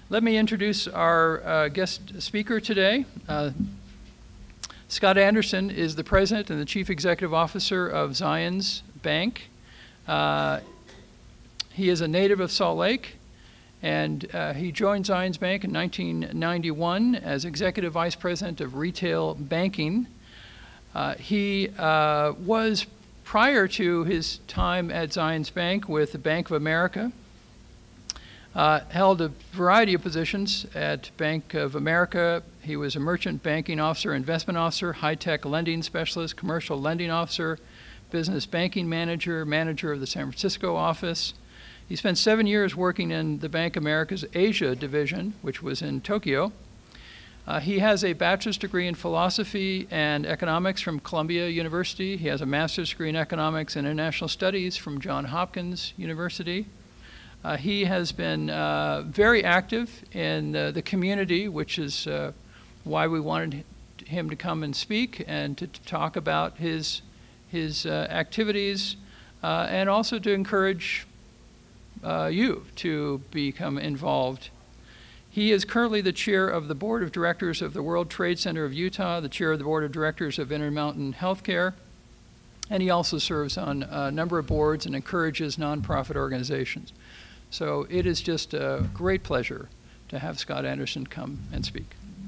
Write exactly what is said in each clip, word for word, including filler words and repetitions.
Let me introduce our uh, guest speaker today. Uh, Scott Anderson is the President and the Chief Executive Officer of Zions Bank. Uh, he is a native of Salt Lake, and uh, he joined Zions Bank in nineteen ninety-one as Executive Vice President of Retail Banking. Uh, he uh, was, prior to his time at Zions Bank with the Bank of America, uh, held a variety of positions at Bank of America. He was a merchant banking officer, investment officer, high-tech lending specialist, commercial lending officer, business banking manager, manager of the San Francisco office. He spent seven years working in the Bank of America's Asia division, which was in Tokyo. Uh, he has a bachelor's degree in philosophy and economics from Columbia University. He has a master's degree in economics and international studies from Johns Hopkins University. Uh, he has been uh, very active in uh, the community, which is uh, why we wanted him to come and speak and to, to talk about his, his uh, activities uh, and also to encourage uh, you to become involved. He is currently the chair of the board of directors of the World Trade Center of Utah, the chair of the board of directors of Intermountain Healthcare, and he also serves on a number of boards and encourages nonprofit organizations. So it is just a great pleasure to have Scott Anderson come and speak.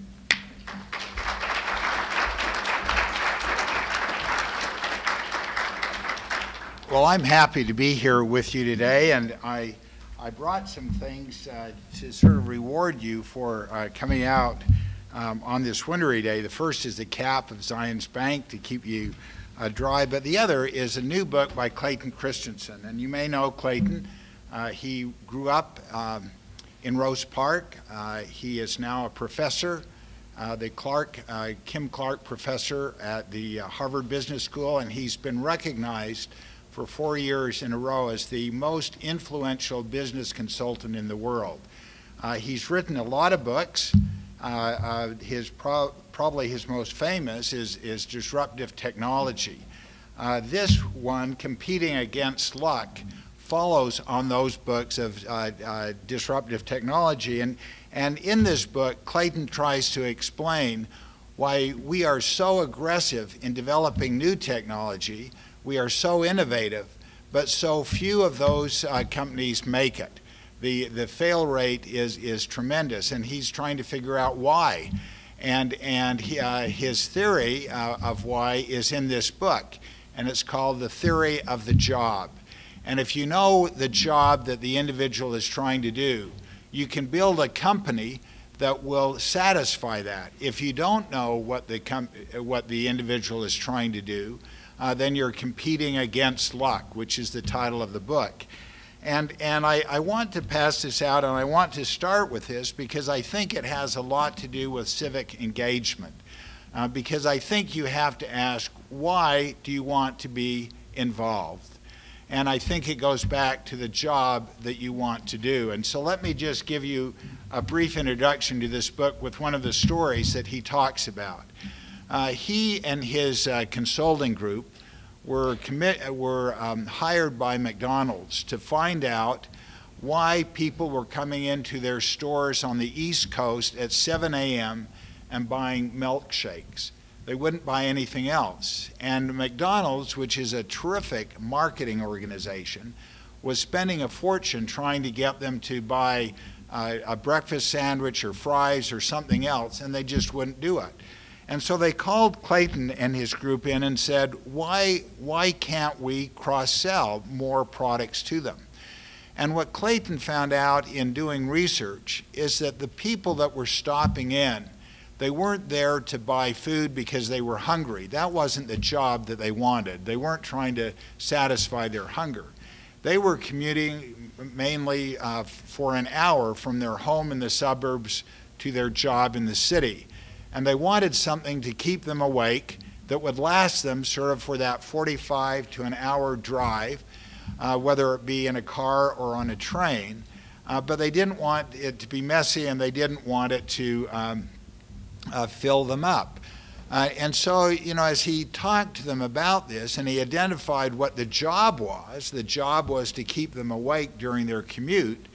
Well, I'm happy to be here with you today, and I I brought some things uh, to sort of reward you for uh, coming out um, on this wintry day. The first is the cap of Zions Bank to keep you uh, dry, but the other is a new book by Clayton Christensen. And you may know Clayton. Uh, he grew up um, in Rose Park. Uh, he is now a professor, uh, the Clark, uh, Kim Clark professor at the uh, Harvard Business School, and he's been recognized for four years in a row as the most influential business consultant in the world. Uh, he's written a lot of books. Uh, uh, his pro probably his most famous is, is Disruptive Technology. Uh, this one, Competing Against Luck, follows on those books of uh, uh, disruptive technology. And, and in this book, Clayton tries to explain why we are so aggressive in developing new technology. We are so innovative, but so few of those uh, companies make it. The, the fail rate is, is tremendous, and he's trying to figure out why. And, and he, uh, his theory uh, of why is in this book, and it's called The Theory of the Job. And if you know the job that the individual is trying to do, you can build a company that will satisfy that. If you don't know what the, com what the individual is trying to do, Uh, then you're competing against luck, which is the title of the book. And, and I, I want to pass this out, and I want to start with this because I think it has a lot to do with civic engagement. Uh, because I think you have to ask, why do you want to be involved? And I think it goes back to the job that you want to do. And so let me just give you a brief introduction to this book with one of the stories that he talks about. Uh, he and his uh, consulting group were, commit, were um, hired by McDonald's to find out why people were coming into their stores on the East Coast at seven A M and buying milkshakes. They wouldn't buy anything else. And McDonald's, which is a terrific marketing organization, was spending a fortune trying to get them to buy uh, a breakfast sandwich or fries or something else, and they just wouldn't do it. And so they called Clayton and his group in and said, why, why can't we cross-sell more products to them? And what Clayton found out in doing research is that the people that were stopping in, they weren't there to buy food because they were hungry. That wasn't the job that they wanted. They weren't trying to satisfy their hunger. They were commuting mainly uh, for an hour from their home in the suburbs to their job in the city. And they wanted something to keep them awake that would last them sort of for that forty-five to an hour drive, uh, whether it be in a car or on a train. Uh, but they didn't want it to be messy, and they didn't want it to um, uh, fill them up. Uh, and so, you know, as he talked to them about this and he identified what the job was, the job was to keep them awake during their commute,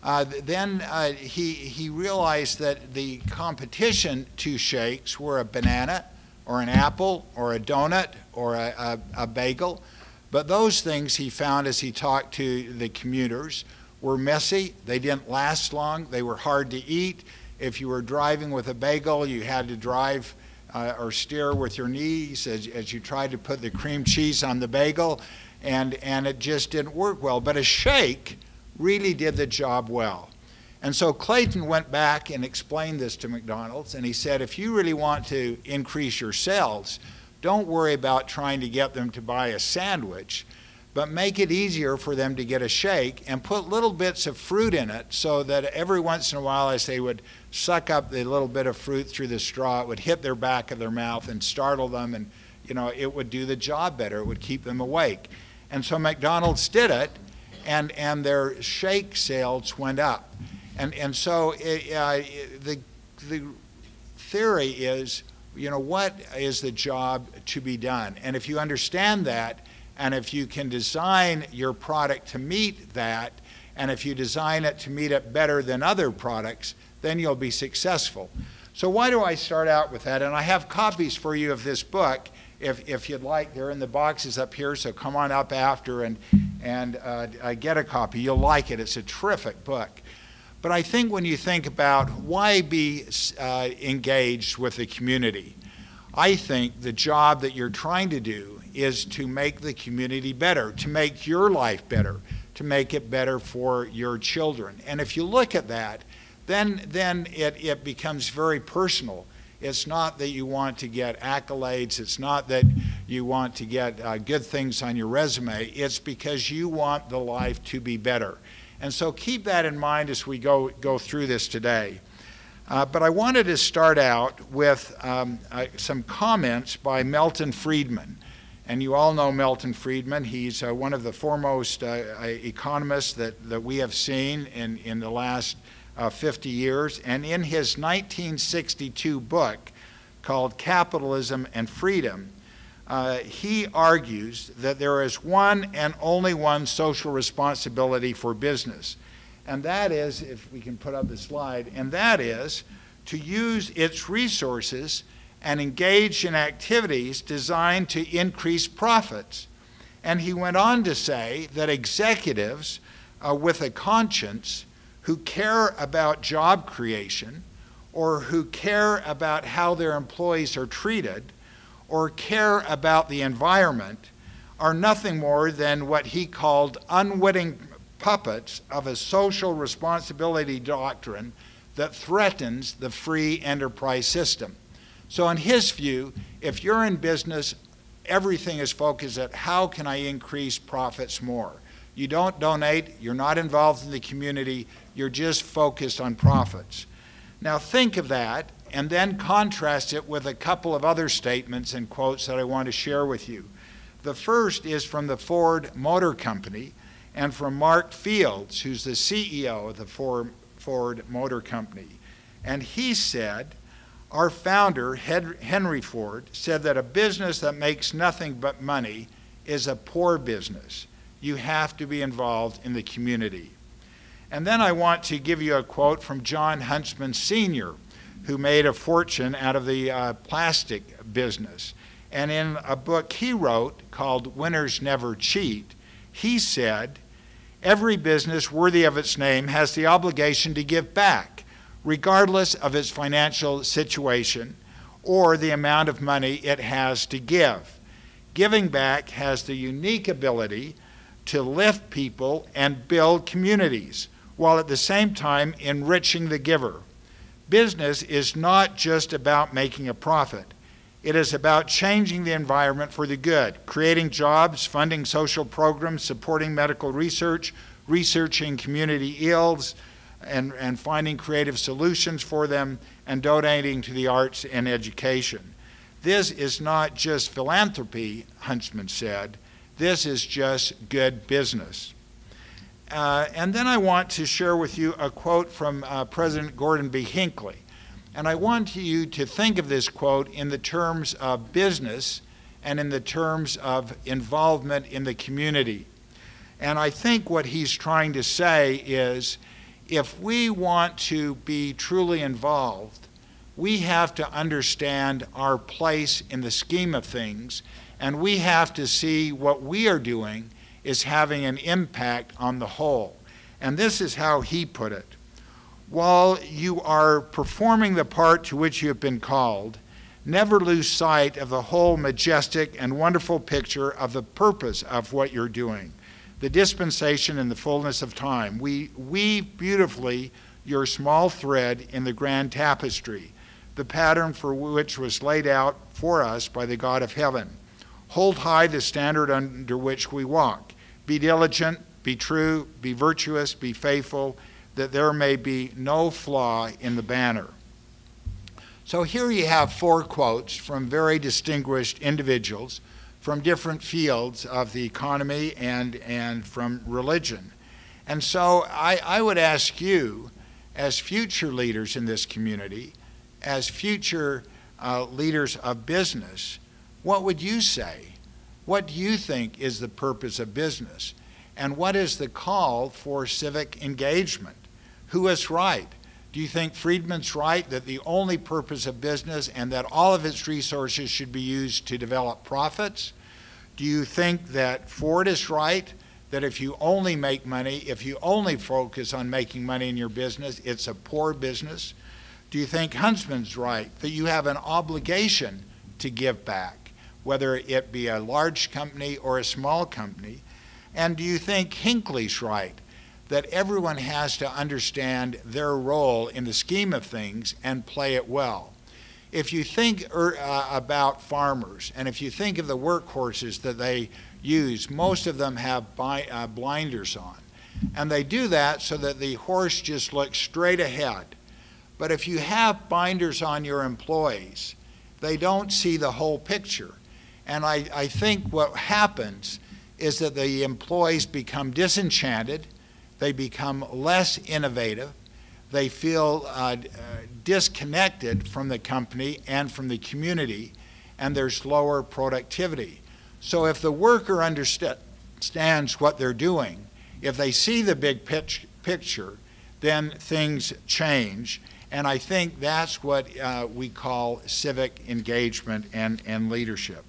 Uh, then uh, he, he realized that the competition to shakes were a banana or an apple or a donut or a, a, a bagel. But those things he found as he talked to the commuters were messy. They didn't last long. They were hard to eat. If you were driving with a bagel, you had to drive uh, or steer with your knees as, as you tried to put the cream cheese on the bagel, and, and it just didn't work well. But a shake really did the job well. And so Clayton went back and explained this to McDonald's, and he said, if you really want to increase your sales, don't worry about trying to get them to buy a sandwich, but make it easier for them to get a shake and put little bits of fruit in it so that every once in a while, as they would suck up the little bit of fruit through the straw, it would hit their back of their mouth and startle them, and you know, it would do the job better. It would keep them awake. And so McDonald's did it, and, and their shake sales went up. And, and so it, uh, the, the theory is, you know, what is the job to be done? And if you understand that, and if you can design your product to meet that, and if you design it to meet it better than other products, then you'll be successful. So why do I start out with that? And I have copies for you of this book. If, if you'd like, they're in the boxes up here, so come on up after and, and uh, uh, get a copy. You'll like it. It's a terrific book. But I think when you think about why be uh, engaged with the community, I think the job that you're trying to do is to make the community better, to make your life better, to make it better for your children. And if you look at that, then, then it, it becomes very personal. It's not that you want to get accolades. It's not that you want to get uh, good things on your resume. It's because you want the life to be better. And so keep that in mind as we go, go through this today. Uh, but I wanted to start out with um, uh, some comments by Milton Friedman. And you all know Milton Friedman. He's uh, one of the foremost uh, economists that, that we have seen in, in the last uh, fifty years. And in his nineteen sixty-two book called Capitalism and Freedom, uh, he argues that there is one and only one social responsibility for business. And that is, if we can put up the slide, and that is to use its resources and engage in activities designed to increase profits. And he went on to say that executives uh, with a conscience who care about job creation, or who care about how their employees are treated, or care about the environment, are nothing more than what he called unwitting puppets of a social responsibility doctrine that threatens the free enterprise system. So in his view, if you're in business, everything is focused at how can I increase profits more. You don't donate, you're not involved in the community, you're just focused on profits. Now think of that and then contrast it with a couple of other statements and quotes that I want to share with you. The first is from the Ford Motor Company and from Mark Fields, who's the C E O of the Ford, Ford Motor Company. And he said, our founder, Henry Ford, said that a business that makes nothing but money is a poor business. You have to be involved in the community. And then I want to give you a quote from John Huntsman Senior, who made a fortune out of the uh, plastic business. And in a book he wrote called Winners Never Cheat, he said, every business worthy of its name has the obligation to give back, regardless of its financial situation or the amount of money it has to give. Giving back has the unique ability to lift people and build communities, while at the same time enriching the giver. Business is not just about making a profit. It is about changing the environment for the good, creating jobs, funding social programs, supporting medical research, researching community ills, and, and finding creative solutions for them, and donating to the arts and education. This is not just philanthropy, Huntsman said. This is just good business. Uh, and then I want to share with you a quote from uh, President Gordon B. Hinckley. And I want you to think of this quote in the terms of business and in the terms of involvement in the community. And I think what he's trying to say is, if we want to be truly involved, we have to understand our place in the scheme of things, and we have to see what we are doing is having an impact on the whole. And this is how he put it. While you are performing the part to which you have been called, never lose sight of the whole majestic and wonderful picture of the purpose of what you're doing, the dispensation and the fullness of time. We weave beautifully your small thread in the grand tapestry, the pattern for which was laid out for us by the God of heaven. Hold high the standard under which we walk. Be diligent, be true, be virtuous, be faithful, that there may be no flaw in the banner. So here you have four quotes from very distinguished individuals from different fields of the economy and, and from religion. And so I, I would ask you, as future leaders in this community, as future uh, leaders of business, what would you say? What do you think is the purpose of business? And what is the call for civic engagement? Who is right? Do you think Friedman's right that the only purpose of business and that all of its resources should be used to develop profits? Do you think that Ford is right, that if you only make money, if you only focus on making money in your business, it's a poor business? Do you think Huntsman's right, that you have an obligation to give back, whether it be a large company or a small company? And do you think Hinckley's right, that everyone has to understand their role in the scheme of things and play it well? If you think er, uh, about farmers, and if you think of the workhorses that they use, most of them have bi uh, blinders on. And they do that so that the horse just looks straight ahead. But if you have binders on your employees, they don't see the whole picture. And I, I think what happens is that the employees become disenchanted, they become less innovative, they feel uh, uh, disconnected from the company and from the community, and there's lower productivity. So if the worker understands what they're doing, if they see the big pitch, picture, then things change. And I think that's what uh, we call civic engagement and, and leadership.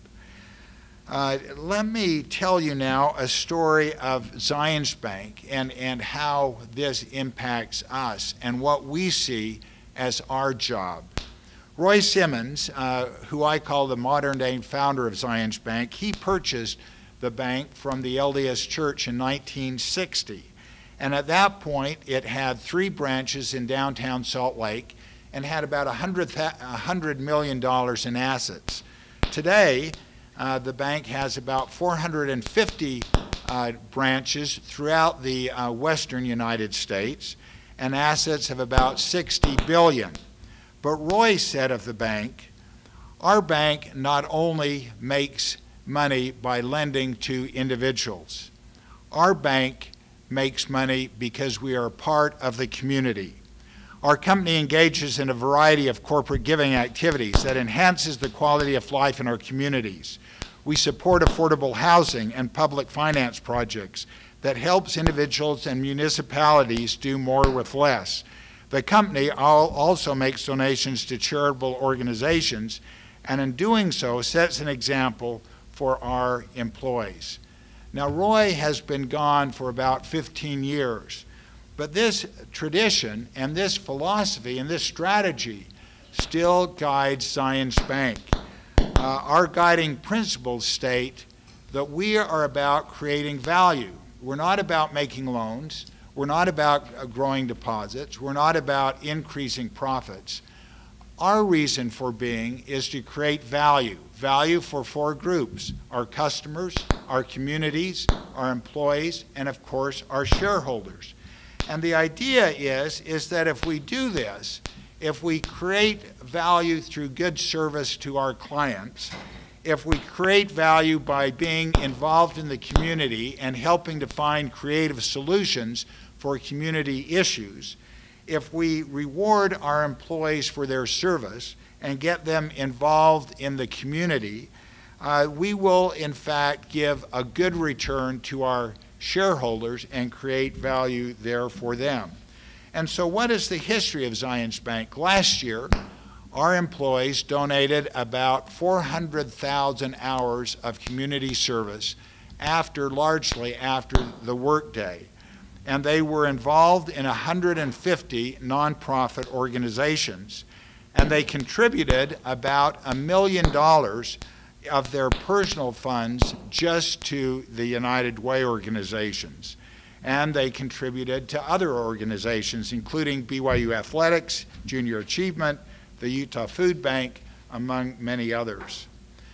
Uh, let me tell you now a story of Zions Bank and, and how this impacts us and what we see as our job. Roy Simmons, uh, who I call the modern-day founder of Zions Bank, he purchased the bank from the L D S Church in nineteen sixty. And at that point, it had three branches in downtown Salt Lake and had about one hundred million dollars in assets. Today, Uh, the bank has about four hundred fifty uh, branches throughout the uh, western United States and assets of about sixty billion dollars. But Roy said of the bank, our bank not only makes money by lending to individuals, our bank makes money because we are part of the community. Our company engages in a variety of corporate giving activities that enhances the quality of life in our communities. We support affordable housing and public finance projects that helps individuals and municipalities do more with less. The company also makes donations to charitable organizations, and in doing so sets an example for our employees. Now, Roy has been gone for about fifteen years, but this tradition and this philosophy and this strategy still guides Zions Bank. Uh, our guiding principles state that we are about creating value. We're not about making loans. We're not about uh, growing deposits. We're not about increasing profits. Our reason for being is to create value, value for four groups: our customers, our communities, our employees, and of course, our shareholders. And the idea is, is that if we do this, if we create value through good service to our clients, if we create value by being involved in the community and helping to find creative solutions for community issues, if we reward our employees for their service and get them involved in the community, uh, we will in fact give a good return to our shareholders and create value there for them. And so what is the history of Zions Bank? Last year, our employees donated about four hundred thousand hours of community service after, largely after the workday. And they were involved in one hundred fifty nonprofit organizations. And they contributed about a million dollars of their personal funds just to the United Way organizations. And they contributed to other organizations, including B Y U Athletics, Junior Achievement, the Utah Food Bank, among many others.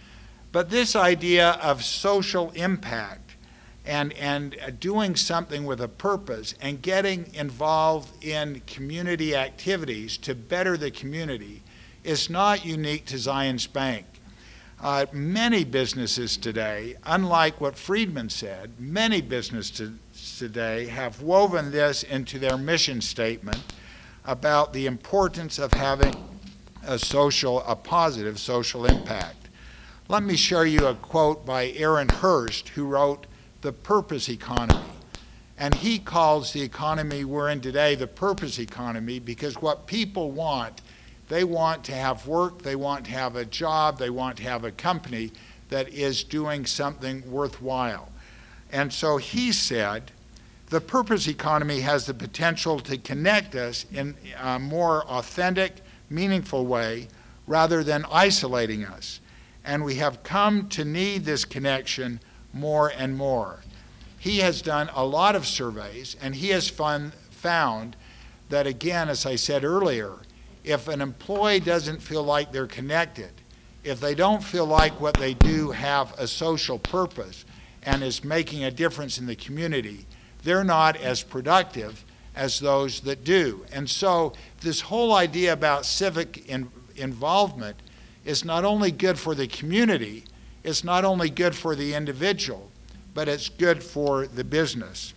But this idea of social impact and, and doing something with a purpose and getting involved in community activities to better the community is not unique to Zions Bank. Uh, many businesses today, unlike what Friedman said, many businesses today have woven this into their mission statement about the importance of having a social, a positive social impact. Let me share you a quote by Aaron Hurst, who wrote The Purpose Economy. And he calls the economy we're in today the purpose economy because what people want, they want to have work, they want to have a job, they want to have a company that is doing something worthwhile. And so he said, the purpose economy has the potential to connect us in a more authentic, meaningful way rather than isolating us. And we have come to need this connection more and more. He has done a lot of surveys, and he has fun, found that, again, as I said earlier, if an employee doesn't feel like they're connected, if they don't feel like what they do have a social purpose and is making a difference in the community, they're not as productive as those that do. And so this whole idea about civic in, involvement is not only good for the community, it's not only good for the individual, but it's good for the business.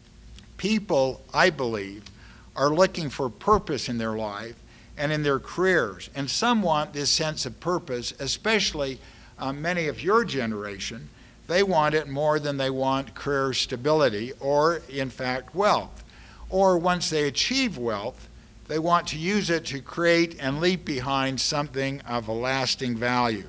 People, I believe, are looking for purpose in their life and in their careers. And some want this sense of purpose, especially uh, many of your generation. They want it more than they want career stability or, in fact, wealth. Or once they achieve wealth, they want to use it to create and leave behind something of a lasting value.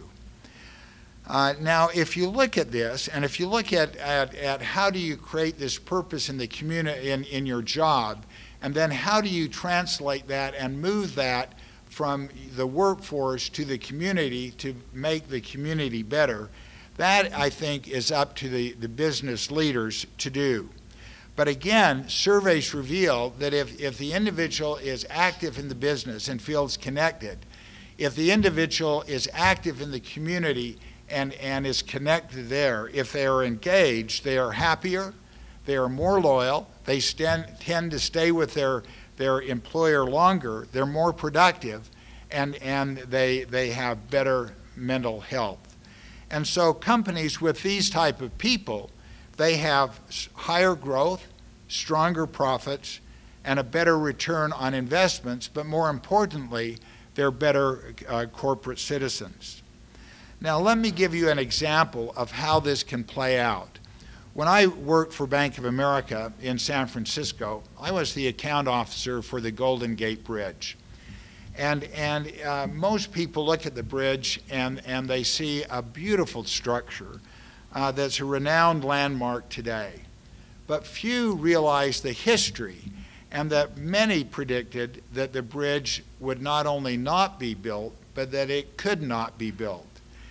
Uh, now, if you look at this, and if you look at, at, at how do you create this purpose in the community, in, in your job, and then how do you translate that and move that from the workforce to the community to make the community better, that, I think, is up to the, the business leaders to do. But again, surveys reveal that if, if the individual is active in the business and feels connected, if the individual is active in the community and, and is connected there, if they are engaged, they are happier, they are more loyal, they stand, tend to stay with their, their employer longer, they're more productive, and, and they, they have better mental health. And so companies with these type of people, they have higher growth, stronger profits, and a better return on investments, but more importantly, they're better uh, corporate citizens. Now, let me give you an example of how this can play out. When I worked for Bank of America in San Francisco, I was the account officer for the Golden Gate Bridge. And, and uh, most people look at the bridge and, and they see a beautiful structure uh, that's a renowned landmark today. But few realize the history, and that many predicted that the bridge would not only not be built, but that it could not be built.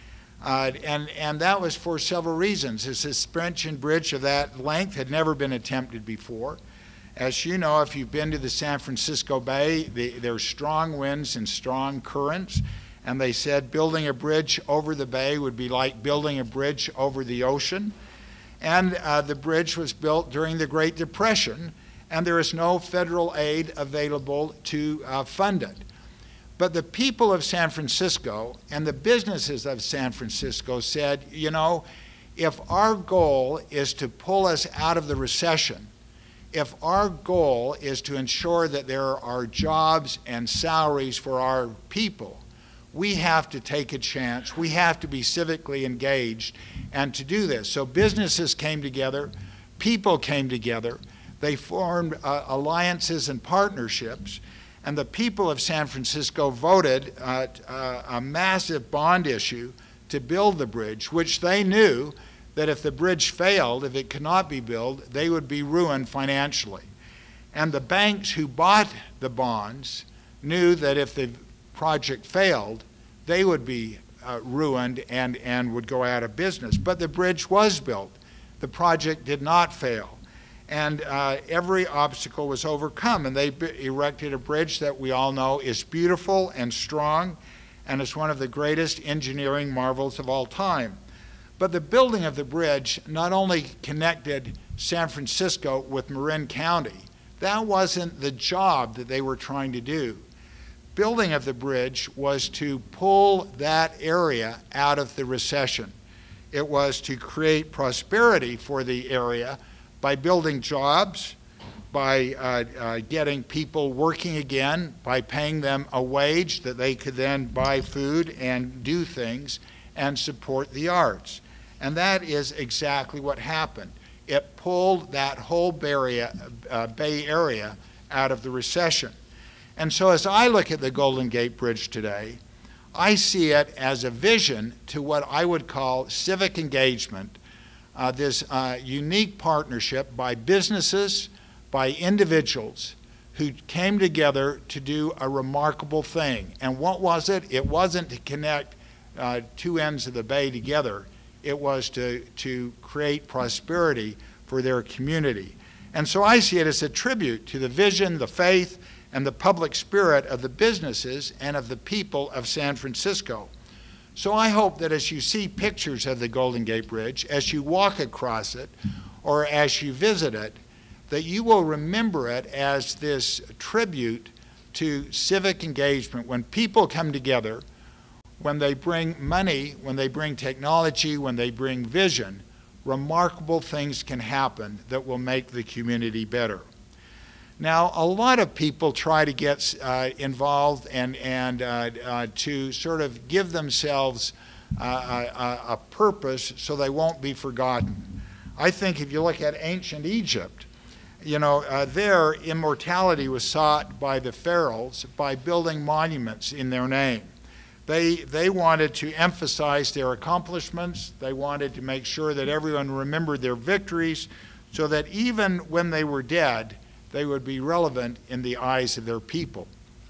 Uh, and, and that was for several reasons. A suspension bridge of that length had never been attempted before. As you know, if you've been to the San Francisco Bay, the, there's strong winds and strong currents, and they said building a bridge over the bay would be like building a bridge over the ocean. And uh, the bridge was built during the Great Depression, and there is no federal aid available to uh, fund it. But the people of San Francisco and the businesses of San Francisco said, you know, if our goal is to pull us out of the recession, if our goal is to ensure that there are jobs and salaries for our people, we have to take a chance. We have to be civically engaged and to do this. So businesses came together, people came together, They formed uh, alliances and partnerships, and the people of San Francisco voted uh, uh, a massive bond issue to build the bridge, which they knew that if the bridge failed, if it could not be built, they would be ruined financially. And the banks who bought the bonds knew that if the project failed, they would be uh, ruined and, and would go out of business. But the bridge was built. The project did not fail. And uh, every obstacle was overcome, and they erected a bridge that we all know is beautiful and strong, and is one of the greatest engineering marvels of all time. But the building of the bridge not only connected San Francisco with Marin County, that wasn't the job that they were trying to do. Building of the bridge was to pull that area out of the recession. It was to create prosperity for the area by building jobs, by uh, uh, getting people working again, by paying them a wage that they could then buy food and do things and support the arts. And that is exactly what happened. It pulled that whole Bay Area, uh, Bay Area out of the recession. And so as I look at the Golden Gate Bridge today, I see it as a vision to what I would call civic engagement, uh, this uh, unique partnership by businesses, by individuals who came together to do a remarkable thing. And what was it? It wasn't to connect uh, two ends of the bay together. It was to, to create prosperity for their community. And so I see it as a tribute to the vision, the faith, and the public spirit of the businesses and of the people of San Francisco. So I hope that as you see pictures of the Golden Gate Bridge, as you walk across it, or as you visit it, that you will remember it as this tribute to civic engagement. When people come together, when they bring money, when they bring technology, when they bring vision, remarkable things can happen that will make the community better. Now, a lot of people try to get uh, involved and, and uh, uh, to sort of give themselves uh, a, a purpose so they won't be forgotten. I think if you look at ancient Egypt, you know, uh, their immortality was sought by the pharaohs by building monuments in their name. They, they wanted to emphasize their accomplishments. They wanted to make sure that everyone remembered their victories so that even when they were dead, they would be relevant in the eyes of their people.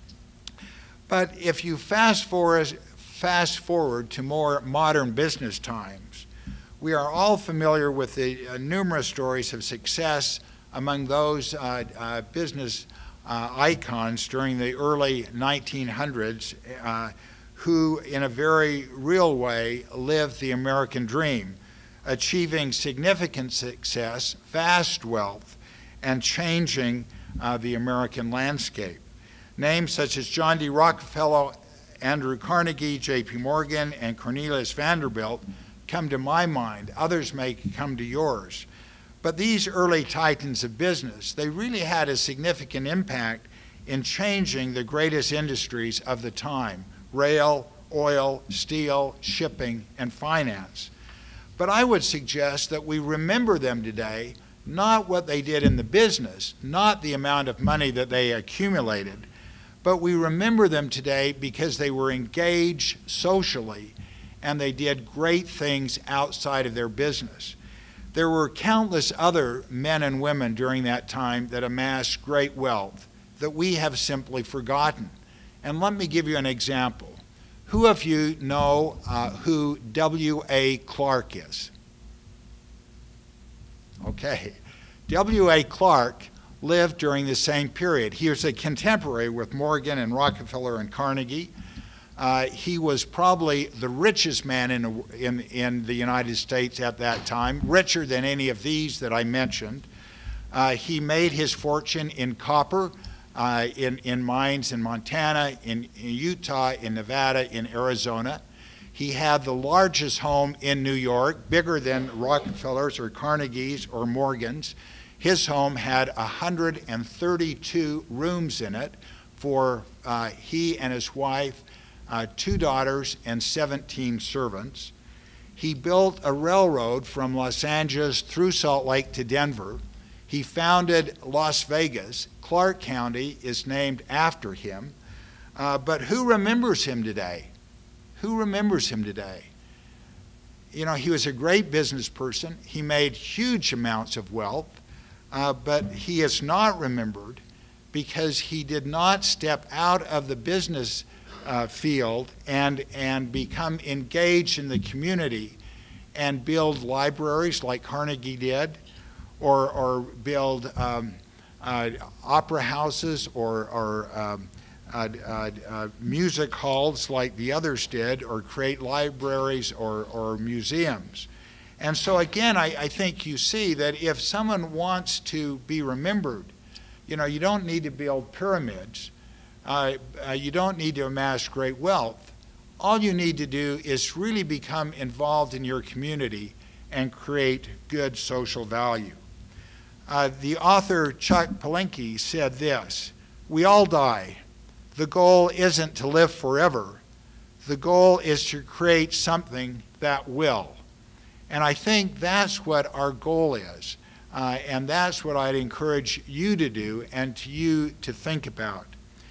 But if you fast forward, fast forward to more modern business times, we are all familiar with the uh, numerous stories of success among those uh, uh, business uh, icons during the early nineteen hundreds uh, who, in a very real way, lived the American dream, achieving significant success, vast wealth, and changing uh, the American landscape. Names such as John D. Rockefeller, Andrew Carnegie, J P Morgan, and Cornelius Vanderbilt come to my mind. Others may come to yours. But these early titans of business, they really had a significant impact in changing the greatest industries of the time: rail, oil, steel, shipping, and finance. But I would suggest that we remember them today, not what they did in the business, not the amount of money that they accumulated, but we remember them today because they were engaged socially and they did great things outside of their business. There were countless other men and women during that time that amassed great wealth that we have simply forgotten. And let me give you an example. Who of you know uh, who W A Clark is? Okay. W A Clark lived during the same period. He was a contemporary with Morgan and Rockefeller and Carnegie. Uh, he was probably the richest man in, in, in the United States at that time, richer than any of these that I mentioned. Uh, he made his fortune in copper, uh, in, in mines in Montana, in, in Utah, in Nevada, in Arizona. He had the largest home in New York, bigger than Rockefeller's or Carnegie's or Morgan's. His home had one hundred thirty-two rooms in it for uh, he and his wife, uh, two daughters, and seventeen servants. He built a railroad from Los Angeles through Salt Lake to Denver. He founded Las Vegas. Clark County is named after him. Uh, but who remembers him today? Who remembers him today? You know, he was a great business person. He made huge amounts of wealth, uh, but he is not remembered because he did not step out of the business uh, field and, and become engaged in the community and build libraries like Carnegie did, or, or build um, uh, opera houses, or, or um, uh, uh, uh, music halls like the others did, or create libraries or, or museums. And so again, I, I think you see that if someone wants to be remembered, you know, you don't need to build pyramids. Uh, uh, you don't need to amass great wealth. All you need to do is really become involved in your community and create good social value. Uh, the author Chuck Palahniuk said this: "We all die. The goal isn't to live forever. The goal is to create something that will." And I think that's what our goal is. Uh, and that's what I'd encourage you to do and to you to think about.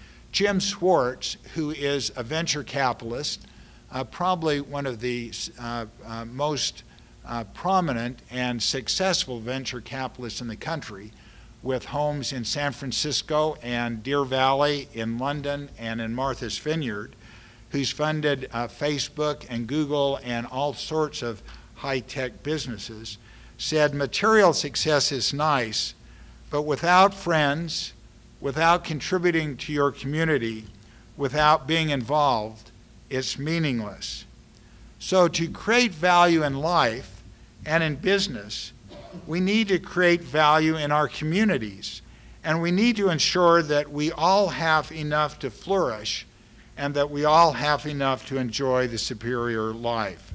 Jim Swartz, who is a venture capitalist, uh, probably one of the uh, uh, most uh, prominent and successful venture capitalists in the country, with homes in San Francisco and Deer Valley, in London, and in Martha's Vineyard, who's funded uh, Facebook and Google and all sorts of high-tech businesses, said material success is nice, but without friends, without contributing to your community, without being involved, it's meaningless. So to create value in life and in business, we need to create value in our communities, and we need to ensure that we all have enough to flourish and that we all have enough to enjoy the superior life.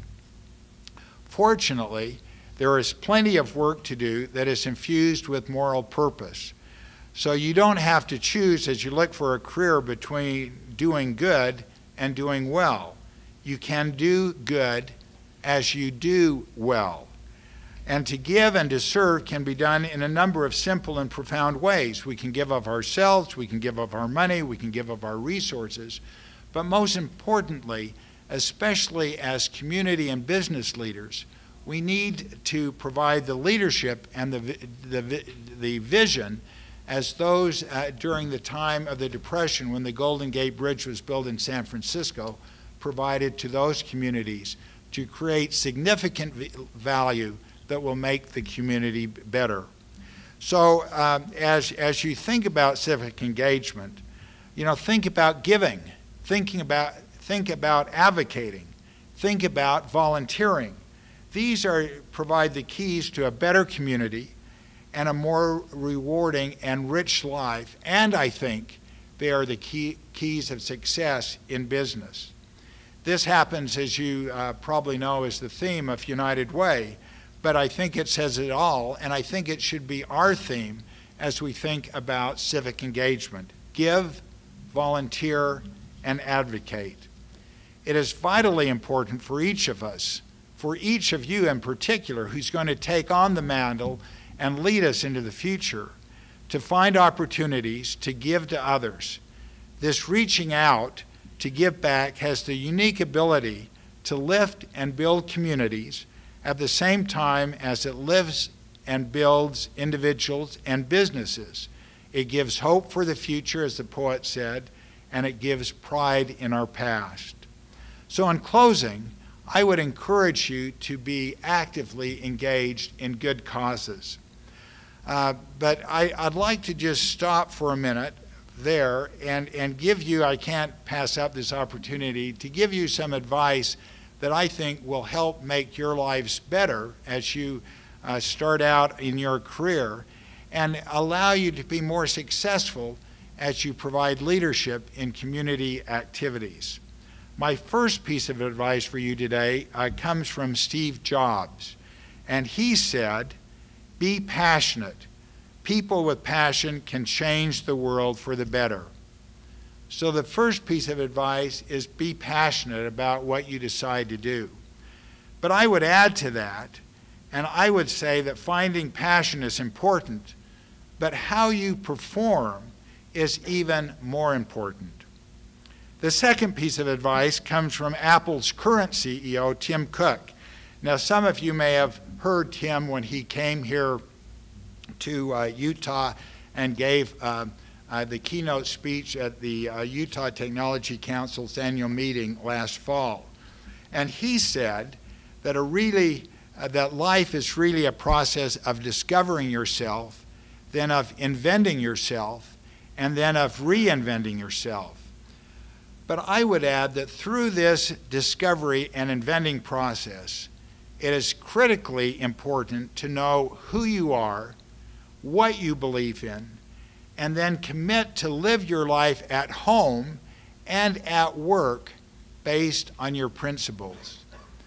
Fortunately, there is plenty of work to do that is infused with moral purpose. So you don't have to choose as you look for a career between doing good and doing well. You can do good as you do well. And to give and to serve can be done in a number of simple and profound ways. We can give of ourselves, we can give of our money, we can give of our resources, but most importantly, especially as community and business leaders, we need to provide the leadership and the, the, the vision as those uh, during the time of the Depression, when the Golden Gate Bridge was built in San Francisco, provided to those communities to create significant value that will make the community better. So um, as, as you think about civic engagement, you know, think about giving, thinking about, think about advocating, think about volunteering. These are, provide the keys to a better community and a more rewarding and rich life, and I think they are the key, keys of success in business. This happens, as you uh, probably know, is the theme of United Way, but I think it says it all, and I think it should be our theme as we think about civic engagement. Give, volunteer, and advocate. It is vitally important for each of us, for each of you in particular, who's going to take on the mantle and lead us into the future, to find opportunities to give to others. This reaching out to give back has the unique ability to lift and build communities at the same time as it lifts and builds individuals and businesses. It gives hope for the future, as the poet said, and it gives pride in our past. So in closing, I would encourage you to be actively engaged in good causes. Uh, but I, I'd like to just stop for a minute there and, and give you, I can't pass up this opportunity, to give you some advice that I think will help make your lives better as you uh, start out in your career and allow you to be more successful as you provide leadership in community activities. My first piece of advice for you today uh, comes from Steve Jobs, and he said, "Be passionate. People with passion can change the world for the better." So the first piece of advice is be passionate about what you decide to do. But I would add to that, and I would say that finding passion is important, but how you perform is even more important. The second piece of advice comes from Apple's current C E O, Tim Cook. Now, some of you may have heard Tim when he came here to uh, Utah and gave uh, uh, the keynote speech at the uh, Utah Technology Council's annual meeting last fall. And he said that a really, uh, that life is really a process of discovering yourself, then of inventing yourself, and then of reinventing yourself. But I would add that through this discovery and inventing process, it is critically important to know who you are, what you believe in, and then commit to live your life at home and at work based on your principles.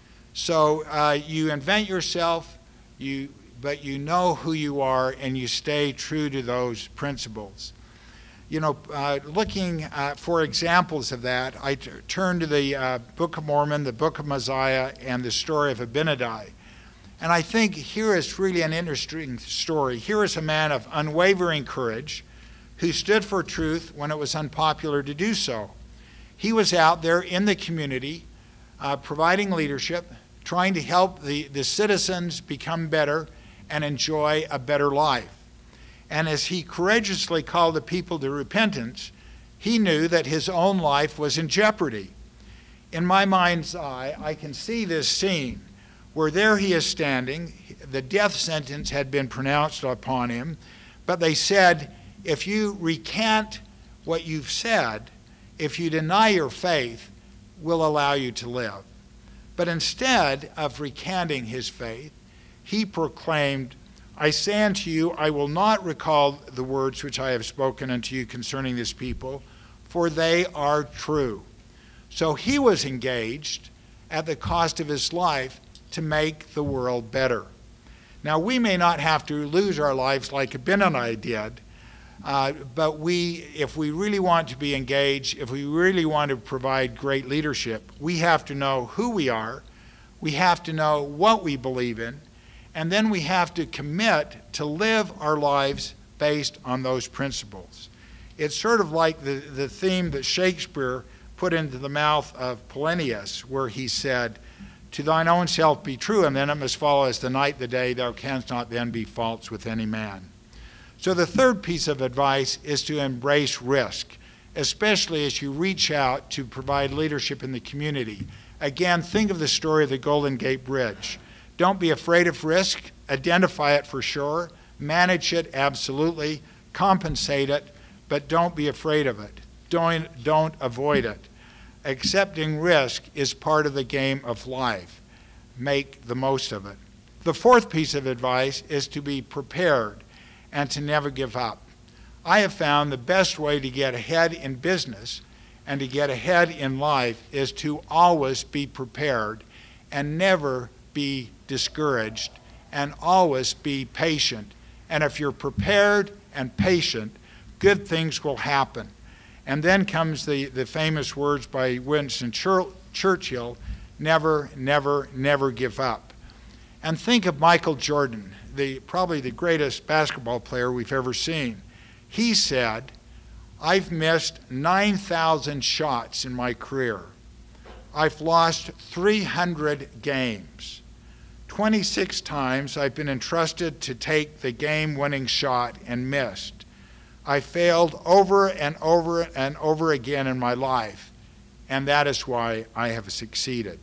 So uh, you invent yourself, you, but you know who you are and you stay true to those principles. You know, uh, looking uh, for examples of that, I t turn to the uh, Book of Mormon, the Book of Mosiah, and the story of Abinadi. And I think here is really an interesting story. Here is a man of unwavering courage who stood for truth when it was unpopular to do so. He was out there in the community uh, providing leadership, trying to help the, the citizens become better and enjoy a better life. And as he courageously called the people to repentance, he knew that his own life was in jeopardy. In my mind's eye, I can see this scene where there he is standing. The death sentence had been pronounced upon him, but they said, if you recant what you've said, if you deny your faith, we'll allow you to live. But instead of recanting his faith, he proclaimed, I say unto you, I will not recall the words which I have spoken unto you concerning this people, for they are true. So he was engaged at the cost of his life to make the world better. Now, we may not have to lose our lives like Abinadi did, uh, but we, if we really want to be engaged, if we really want to provide great leadership, we have to know who we are, we have to know what we believe in, and then we have to commit to live our lives based on those principles. It's sort of like the, the theme that Shakespeare put into the mouth of Polonius, where he said, to thine own self be true, and then it must follow as the night the day, thou canst not then be false with any man. So the third piece of advice is to embrace risk, especially as you reach out to provide leadership in the community. Again, think of the story of the Golden Gate Bridge. Don't be afraid of risk, identify it for sure, manage it absolutely, compensate it, but don't be afraid of it. Don't, don't avoid it. Accepting risk is part of the game of life. Make the most of it. The fourth piece of advice is to be prepared and to never give up. I have found the best way to get ahead in business and to get ahead in life is to always be prepared and never be discouraged and always be patient. And if you're prepared and patient, good things will happen. And then comes the, the famous words by Winston Churchill, never, never, never give up. And think of Michael Jordan, the, probably the greatest basketball player we've ever seen. He said, I've missed nine thousand shots in my career. I've lost three hundred games. twenty-six times I've been entrusted to take the game-winning shot and missed. I failed over and over and over again in my life, and that is why I have succeeded.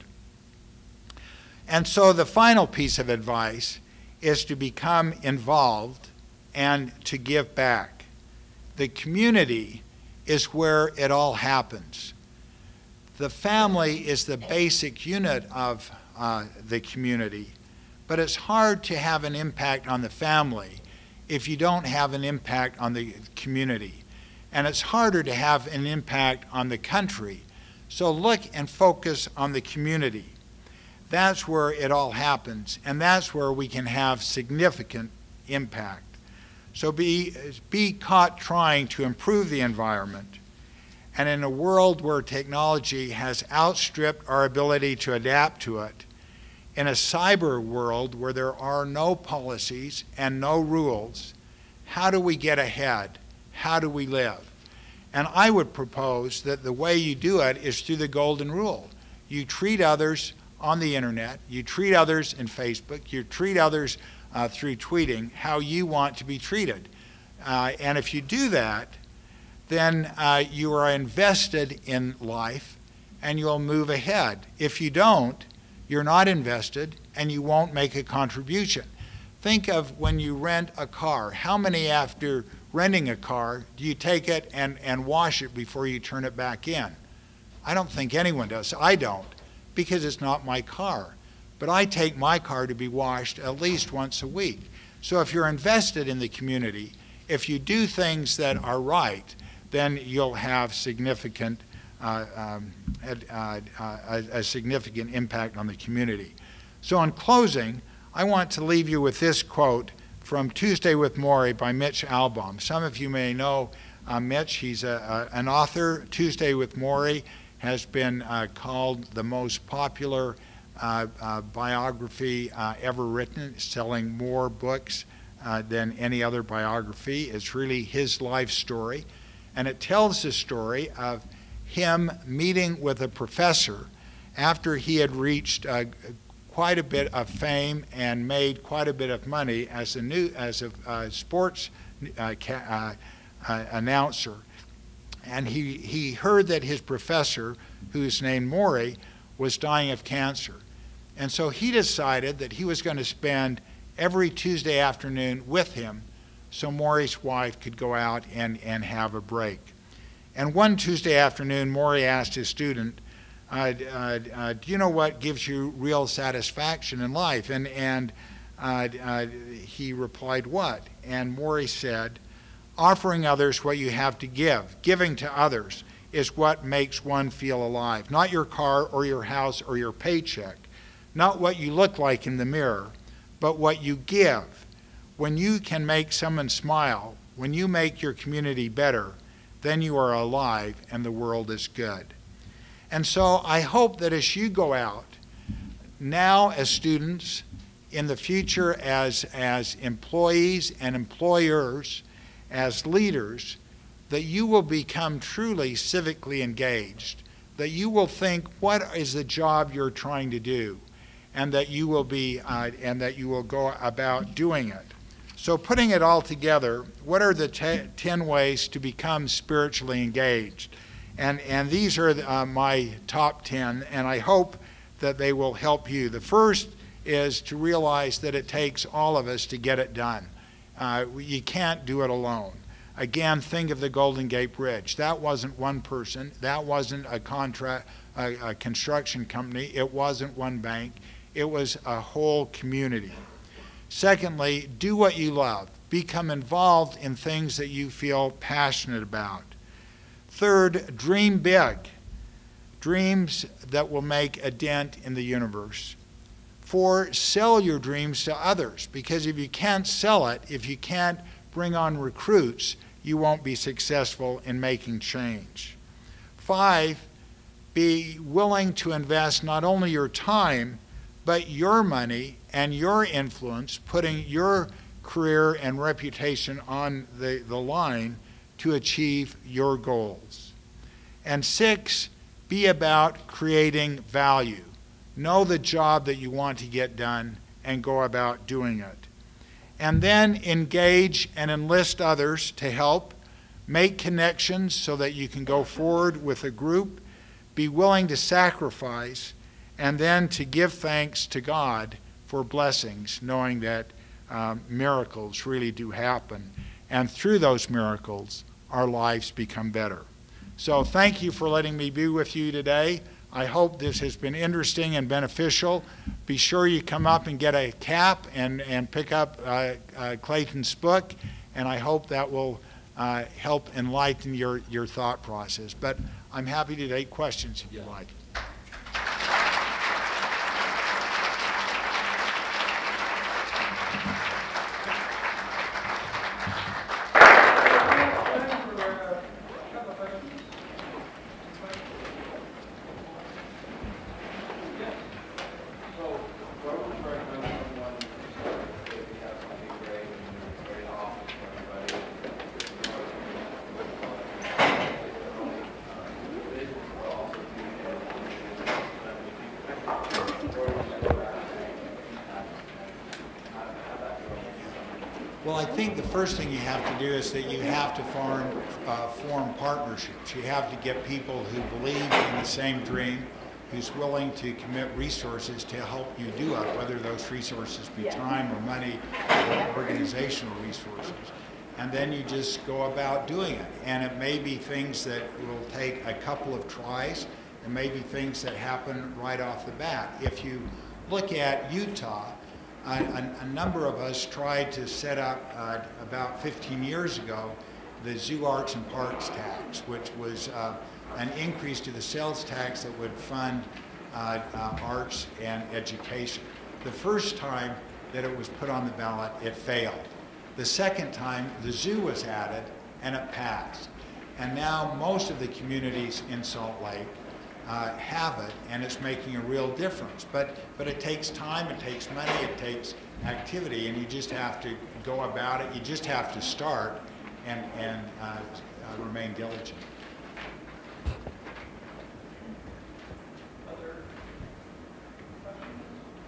And so the final piece of advice is to become involved and to give back. The community is where it all happens. The family is the basic unit of uh, the community, but it's hard to have an impact on the family if you don't have an impact on the community. And it's harder to have an impact on the country. So look and focus on the community. That's where it all happens, and that's where we can have significant impact. So be, be caught trying to improve the environment. And in a world where technology has outstripped our ability to adapt to it, in a cyber world where there are no policies and no rules, How do we get ahead? How do we live? And I would propose that the way you do it is through the golden rule. You treat others on the internet, you treat others in Facebook, you treat others uh, through tweeting how you want to be treated. Uh, and if you do that, then uh, you are invested in life and you'll move ahead. If you don't, you're not invested and you won't make a contribution. Think of when you rent a car. How many after renting a car do you take it and, and wash it before you turn it back in? I don't think anyone does. I don't, because it's not my car. But I take my car to be washed at least once a week. So if you're invested in the community, if you do things that are right, then you'll have significant, uh, um, uh, uh, a, a significant impact on the community. So in closing, I want to leave you with this quote from Tuesday with Morrie by Mitch Albom. Some of you may know uh, Mitch. He's a, a, an author. Tuesday with Morrie has been uh, called the most popular uh, uh, biography uh, ever written, selling more books uh, than any other biography. It's really his life story. And it tells the story of him meeting with a professor after he had reached uh, quite a bit of fame and made quite a bit of money as a new as a uh, sports uh, ca uh, uh, announcer. And he, he heard that his professor, who's named Morrie, was dying of cancer. And so he decided that he was going to spend every Tuesday afternoon with him so Morrie's wife could go out and, and have a break. And one Tuesday afternoon, Morrie asked his student, uh, uh, uh, do you know what gives you real satisfaction in life? And, and uh, uh, he replied, what? And Morrie said, offering others what you have to give. Giving to others is what makes one feel alive. Not your car or your house or your paycheck. Not what you look like in the mirror, but what you give. When you can make someone smile, when you make your community better, then you are alive and the world is good. And so I hope that as you go out, now as students, in the future as, as employees and employers, as leaders, that you will become truly civically engaged, that you will think, what is the job you're trying to do, and that you will be, uh, and that you will go about doing it. So putting it all together, what are the ten ways to become spiritually engaged? And, and these are uh, my top ten, and I hope that they will help you. The first is to realize that it takes all of us to get it done. Uh, you can't do it alone. Again, think of the Golden Gate Bridge. That wasn't one person. That wasn't a contract, a, a construction company. It wasn't one bank. It was a whole community. Secondly, do what you love. Become involved in things that you feel passionate about. Third, dream big. Dreams that will make a dent in the universe. Four, sell your dreams to others, because if you can't sell it, if you can't bring on recruits, you won't be successful in making change. Five, be willing to invest not only your time, but your money and your influence, putting your career and reputation on the, the line to achieve your goals. And six, be about creating value. Know the job that you want to get done and go about doing it. And then engage and enlist others to help. Make connections so that you can go forward with a group. Be willing to sacrifice, and then to give thanks to God for blessings, knowing that um, miracles really do happen. And through those miracles, our lives become better. So thank you for letting me be with you today. I hope this has been interesting and beneficial. Be sure you come up and get a cap and, and pick up uh, uh, Clayton's book, and I hope that will uh, help enlighten your, your thought process. But I'm happy to take questions if you like. Everybody. Well, I think the first thing you have to do is that you have to form, uh, form partnerships. You have to get people who believe in the same dream, who's willing to commit resources to help you do it, whether those resources be time or money or organizational resources. And then you just go about doing it. And it may be things that will take a couple of tries. It may be things that happen right off the bat. If you look at Utah, A, a, a number of us tried to set up uh, about fifteen years ago the Zoo Arts and Parks tax, which was uh, an increase to the sales tax that would fund uh, uh, arts and education. The first time that it was put on the ballot, it failed. The second time, the zoo was added and it passed. And now most of the communities in Salt Lake Uh, have it, and it's making a real difference. But but it takes time, it takes money, it takes activity, and you just have to go about it. You just have to start and and uh, uh, remain diligent. Other questions?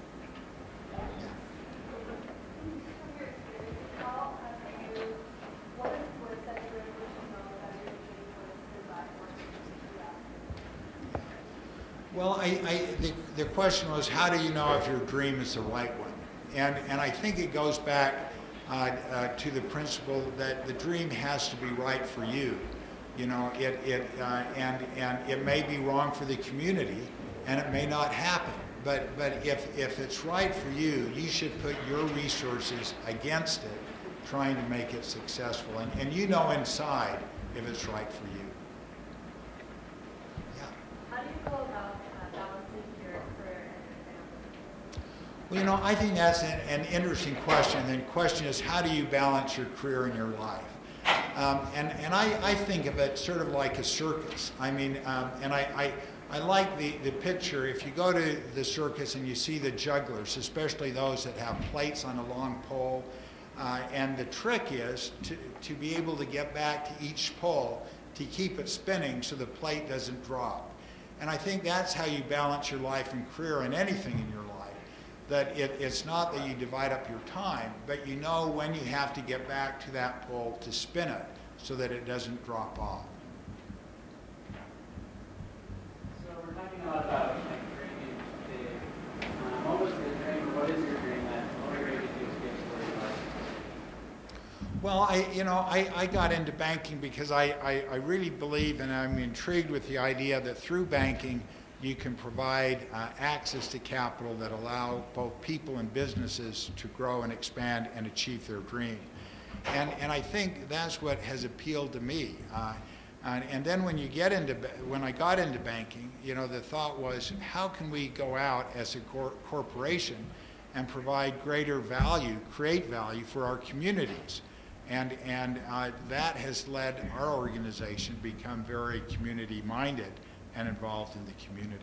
Well, I, I, the, the question was, how do you know if your dream is the right one? And, and I think it goes back uh, uh, to the principle that the dream has to be right for you. You know, it, it, uh, and, and it may be wrong for the community, and it may not happen. But, but if, if it's right for you, you should put your resources against it, trying to make it successful. And, and you know inside if it's right for you. Yeah. How do you go about uh, balancing your career and your family? Well, you know, I think that's an, an interesting question. The question is, how do you balance your career and your life? Um, and and I, I think of it sort of like a circus. I mean, um, and I, I, I like the, the picture. If you go to the circus and you see the jugglers, especially those that have plates on a long pole, uh, and the trick is to, to be able to get back to each pole to keep it spinning so the plate doesn't drop. And I think that's how you balance your life and career and anything in your life. That it, it's not that you divide up your time, but you know when you have to get back to that pole to spin it so that it doesn't drop off. So we're talking a lot about like dreaming big. Um, what was the dream, or what is your dream that motivated you to get to where you are? Well, I, you know, I, I got into banking because I, I, I really believe, and I'm intrigued with the idea that through banking you can provide uh, access to capital that allow both people and businesses to grow and expand and achieve their dream. And, and I think that's what has appealed to me. Uh, and, and then when you get into, when I got into banking, you know, the thought was, how can we go out as a cor corporation and provide greater value, create value for our communities? And, and uh, that has led our organization become very community-minded and involved in the community.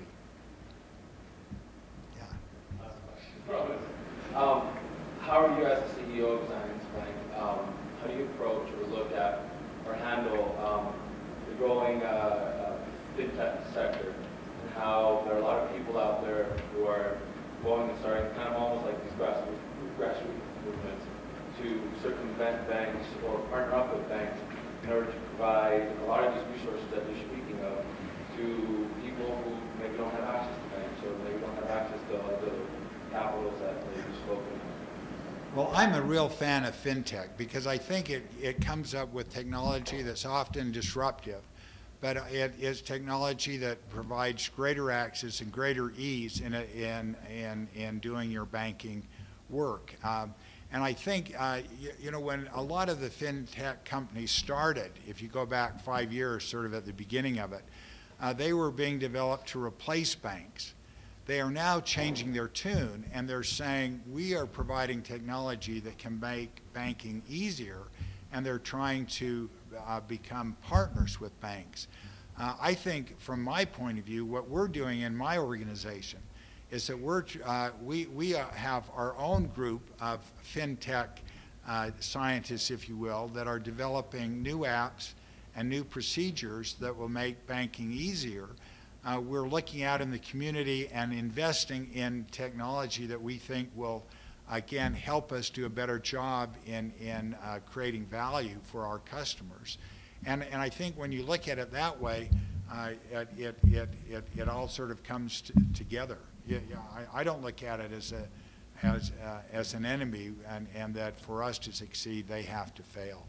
Yeah. Um, how are you as the C E O of Zions Bank? Um, how do you approach or look at or handle um, the growing uh, uh, fintech sector, and how there are a lot of people out there who are going and starting kind of almost like these grassroots, grassroots movements to circumvent banks or partner up with banks in order to provide a lot of these resources that you're speaking of to people who maybe don't have access to banks or maybe don't have access to the capitals that you've spoken of? Well, I'm a real fan of fintech because I think it, it comes up with technology that's often disruptive, but it is technology that provides greater access and greater ease in, a, in, in, in doing your banking work. Um, and I think, uh, you, you know, when a lot of the fintech companies started, if you go back five years, sort of at the beginning of it, Uh, they were being developed to replace banks. They are now changing their tune, and they're saying, we are providing technology that can make banking easier, and they're trying to uh, become partners with banks. Uh, I think, from my point of view, what we're doing in my organization is that we're, uh, we, we uh, have our own group of fintech uh, scientists, if you will, that are developing new apps and new procedures that will make banking easier. Uh, we're looking out in the community and investing in technology that we think will again, help us do a better job in, in uh, creating value for our customers. And, and I think when you look at it that way, uh, it, it, it, it, it all sort of comes t together. Yeah, yeah, I, I don't look at it as, a, as, uh, as an enemy, and, and that for us to succeed, they have to fail.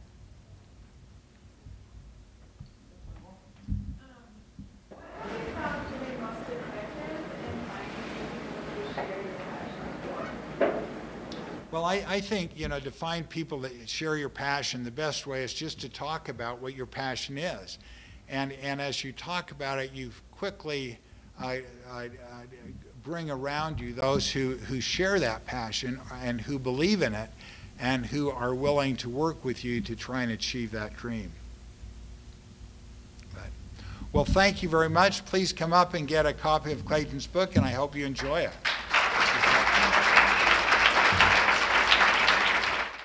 Well, I, I think, you know, to find people that share your passion, the best way is just to talk about what your passion is. And, and as you talk about it, you quickly uh, uh, bring around you those who, who share that passion and who believe in it and who are willing to work with you to try and achieve that dream. But, well, thank you very much. Please come up and get a copy of Clayton's book, and I hope you enjoy it.